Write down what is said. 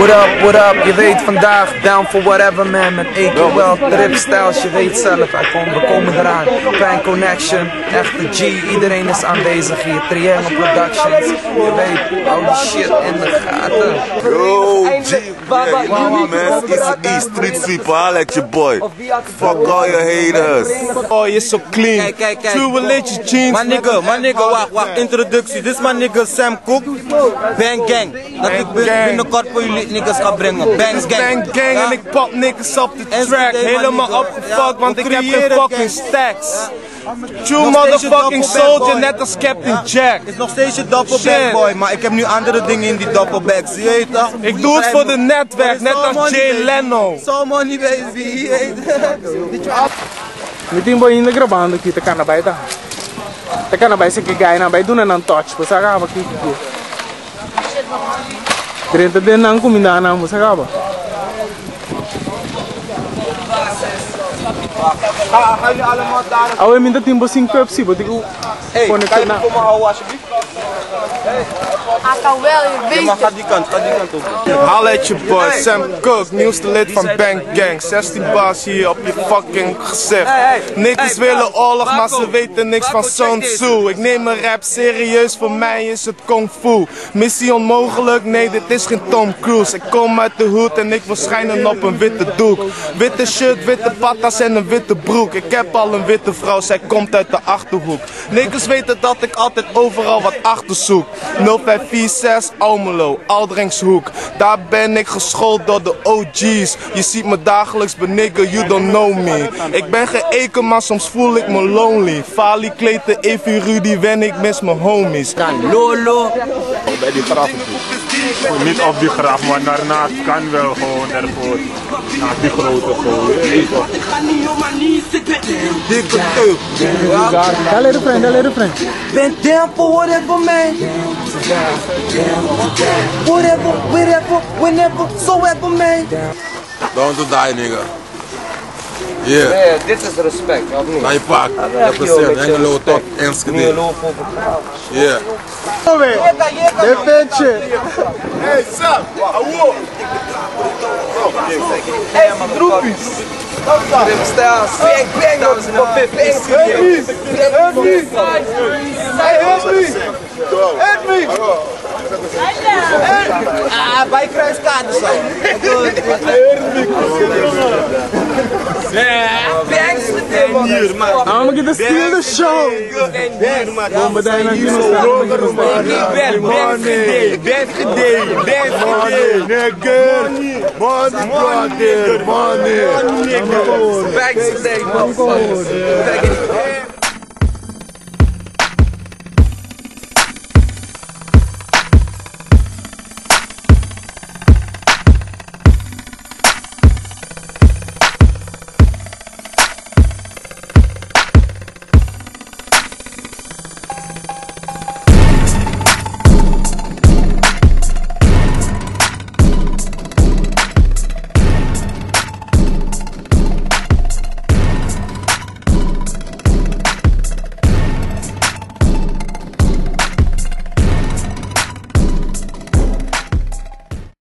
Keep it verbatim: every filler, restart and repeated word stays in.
What up, what up, je weet vandaag, down for whatever man, met E Q L, Trip Styles, je weet zelf, hij komt, we komen eraan, Klein Connection, echte G, iedereen is aanwezig hier, Triangle Productions, je weet, al die shit in de gaten. Yo, G, yeah, you know me man, Easy E, Street Sweeper, holla at your boy, fuck all your haters. Oh, je is zo clean, kijk, kijk, kijk. True Religion jeans. My nigga, my nigga, wacht, wacht, introductie, dit is my nigga Sam Cook, Bang Gang, dat ik binnenkort voor jullie niggas ga brengen. Bang Gang, Bang Gang ja? En ik pop niggas op de track, helemaal opgefuckt, want ik heb geen fucking stacks. True motherfucking soldier, net als Captain Jack. Is nog steeds je doppelbag boy, maar ik heb nu andere dingen in die doppelbags, je weet toch? Ik doe het voor de netwerk, net als Jay Leno. So money baby, je weet. Meeting boy hindi grabando kita ka na ba ito? Teka na ba isa kigaya na ba doon na ng touch po sa kaba kiki. Trenta din na ang kumindahan mo sa kaba. Awe minta timbo sing Pepsi bo di ko connect na. Hij kan wel, je weet maar ga die kant, ga die kant op. Holla at your boy, Sam Cook, nieuwste lid van Bang Gang. zestien bars hier op je fucking gezicht. Niggas willen oorlog, maar ze weten niks van Sun Tzu. Ik neem mijn rap serieus, voor mij is het kung fu. Missie onmogelijk, nee dit is geen Tom Cruise. Ik kom uit de hoed en ik wil schijnen op een witte doek. Witte shirt, witte patas en een witte broek. Ik heb al een witte vrouw, zij komt uit de Achterhoek. Niggas weten dat ik altijd overal wat achter zoek. nul vijf vier zes Almelo, Aldringshoek. Daar ben ik geschoold door de O G's. Je ziet me dagelijks benigger, you don't know me. Ik ben geëken, maar soms voel ik me lonely. Fali kleten, Evie Rudy, wen ik mis mijn homies. Lolo. Bij die graf. Niet op die graf, maar daarnaast kan wel gewoon ervoor. Naast die grote gewoon. Dikke teug. Dale refrein, dale refrein. Ben down for whatever man. Whatever, wherever, whenever, so ever man. Don't to die nigga. Yeah. Nee, dit is respect, of niet? Naar je pak, dat percent, Hengelo tot Enschede. Yeah. Defensie. Hey Sam, awo. Hey, troepies. Trip Styles, bang bang, op bang bang. Help me. Hey, help me. Help me. Ah, bij kruiskaarten zo. Bangs hier, man. I'm gonna get the steal the show. Bomba daar naar hier. Ben, ben gedee, ben gedee, ben gedee. Nigger, money brother, money. Bangs gedee, man.